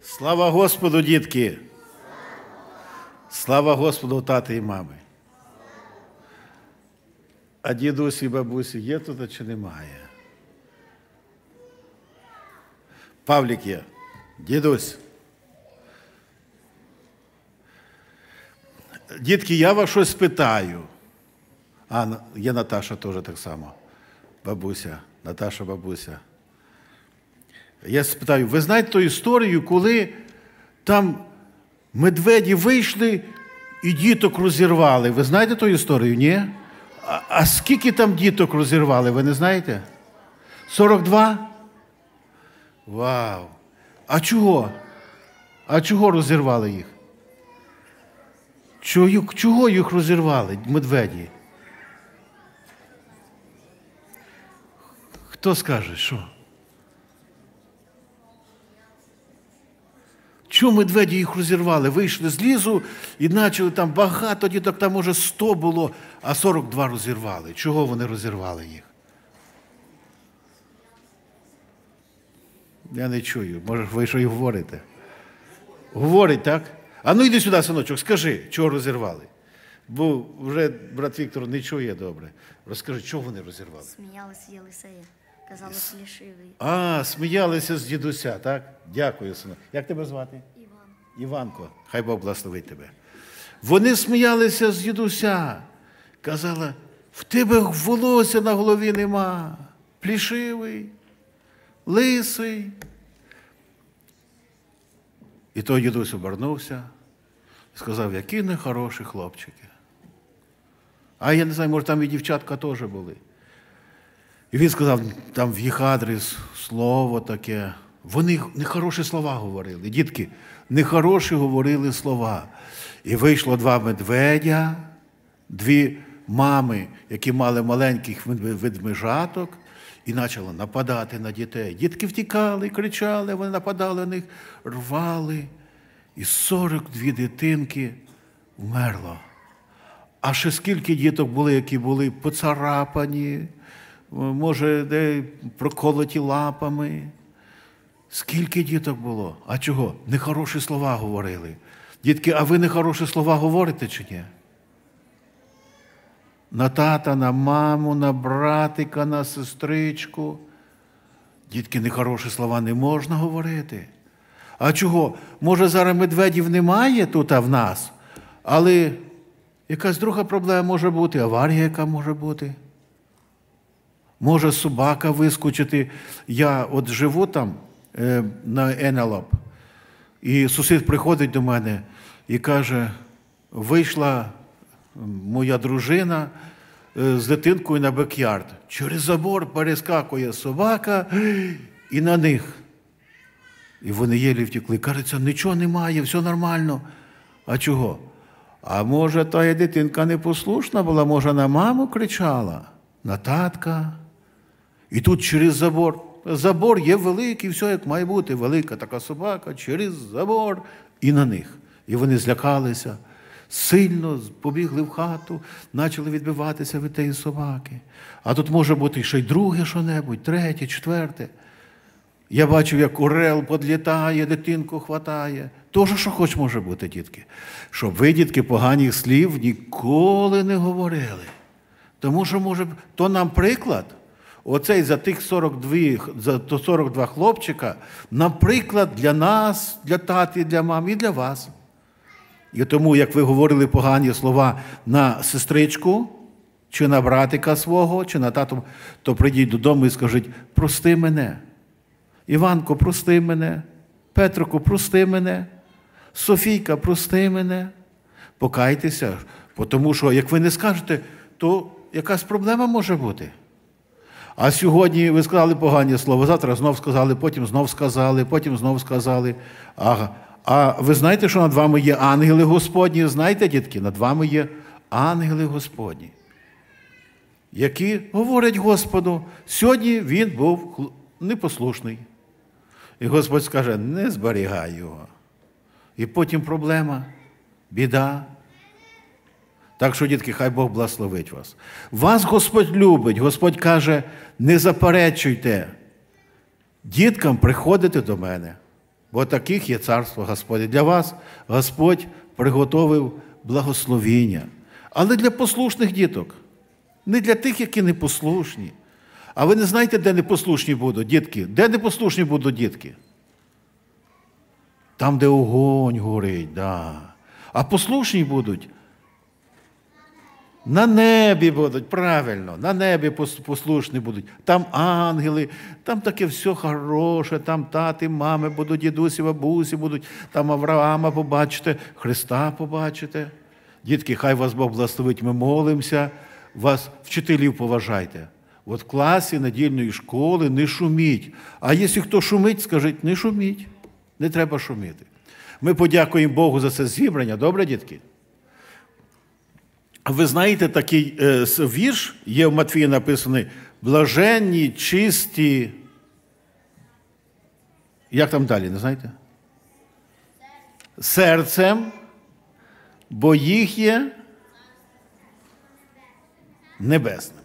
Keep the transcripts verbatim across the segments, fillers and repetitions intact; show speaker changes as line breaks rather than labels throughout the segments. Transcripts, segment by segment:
Слава Господу, дітки! Слава Господу, тати і мами! А дідусі і бабусі є тут чи немає? Павлік є. Дідусь. Дітки, я вас щось питаю. А, є Наташа теж так само. Бабуся, Наташа бабуся. Я спитаю, ви знаєте ту історію, коли там медведі вийшли і діток розірвали? Ви знаєте ту історію, ні? А, а скільки там діток розірвали, ви не знаєте? сорок два? Вау! А чого? А чого розірвали їх? Чого, чого їх розірвали, медведі? Хто скаже, що? Чому медведі їх розірвали? Вийшли з лісу і почали там багато діток, там може сто було, а сорок два розірвали. Чого вони розірвали їх? Я не чую. Може, ви що й говорите? Говорить, так? А ну йди сюди, синочок, скажи, чого розірвали? Бо вже брат Віктор не чує добре. Розкажи, чого вони розірвали?
Сміялися з Єлисея. Казали, плішивий.
А, сміялися з дідуся, так? Дякую, синок. Як тебе звати?
Іван.
Іванко, хай Бог благословить тебе. Вони сміялися з дідуся. Казали, в тебе волосся на голові нема. Плішивий, лисий. І той дідусь обернувся і сказав, які нехороші хлопчики. А я не знаю, може там і дівчатка теж були. І він сказав, там в їх адрес слово таке. Вони нехороші слова говорили. Дітки, нехороші говорили слова. І вийшло два медведя, дві мами, які мали маленьких ведмежаток, і почали нападати на дітей. Дітки втікали, кричали, вони нападали на них, рвали. І сорок дві дитинки вмерло. А ще скільки діток були, які були поцарапані, може, де проколоті лапами. Скільки діток було? А чого? Нехороші слова говорили. Дітки, а ви нехороші слова говорите чи ні? На тата, на маму, на братика, на сестричку. Дітки, нехороші слова не можна говорити. А чого? Може, зараз медведів немає тут а в нас, але якась друга проблема може бути, аварія яка може бути. Може собака вискочити. Я от живу там е, на Енелоп, і сусід приходить до мене і каже, вийшла моя дружина е, з дитинкою на бек-ярд. Через забор перескакує собака і на них. І вони єлі втекли. Кажеться, нічого немає, все нормально. А чого? А може, та дитинка непослушна була, може, на маму кричала, на татка. І тут через забор. Забор є великий, все як має бути. Велика така собака, через забор. І на них. І вони злякалися, сильно побігли в хату, почали відбиватися від тієї собаки. А тут може бути ще й друге що-небудь, третє, четверте. Я бачив, як орел підлітає, дитинку хватає. Тоже, що хоч може бути, дітки. Щоб ви, дітки, поганих слів ніколи не говорили. Тому що, може, то нам приклад, оцей за тих сорок два, за то сорок два хлопчика, наприклад, для нас, для тати, для мам і для вас. І тому, як ви говорили погані слова на сестричку, чи на братика свого, чи на тату, то прийдіть додому і скажіть, прости мене. Іванко, прости мене. Петрику, прости мене. Софійка, прости мене. Покайтеся. Тому що, як ви не скажете, то якась проблема може бути. А сьогодні ви сказали погані слова, завтра знов сказали, потім знов сказали, потім знов сказали. А, а ви знаєте, що над вами є ангели Господні? Знаєте, дітки, над вами є ангели Господні, які говорять Господу, сьогодні він був непослушний. І Господь скаже, не зберігай його. І потім проблема, біда. Так що, дітки, хай Бог благословить вас. Вас Господь любить. Господь каже, не заперечуйте діткам приходити до мене. бо таких є царство Господнє. Для вас Господь приготовив благословіння. Але для послушних діток, не для тих, які непослушні. А ви не знаєте, де непослушні будуть, дітки? Де непослушні будуть дітки? Там, де огонь горить, да. А послушні будуть на небі будуть, правильно, на небі послушні будуть. Там ангели, там таке все хороше, там тати, мами будуть, дідусі, бабусі будуть, там Авраама побачите, Христа побачите. Дітки, хай вас Бог благословить, ми молимося, вас, вчителів, поважайте. От в класі недільної школи не шуміть. А якщо хто шумить, скажіть, не шуміть, не треба шуміти. Ми подякуємо Богу за це зібрання, добре, дітки? А ви знаєте, такий е, вірш є в Матвії написаний «Блаженні, чисті». Як там далі, не знаєте? Серцем, бо їх є небесне.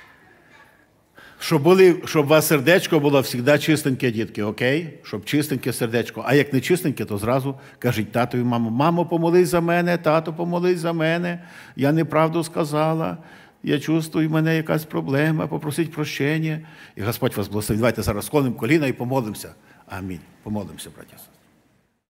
Щоб, були, щоб у вас сердечко було завжди чистеньке, дітки, окей? Щоб чистеньке сердечко. А як не чистеньке, то зразу кажіть татові, мамо, мамо, помолись за мене, тато, помолись за мене, я неправду сказала, я чувствую, в мене якась проблема, попросіть прощення. І Господь вас благословить. Давайте зараз склонимо коліна і помолимося. Амінь. Помолимося, браті.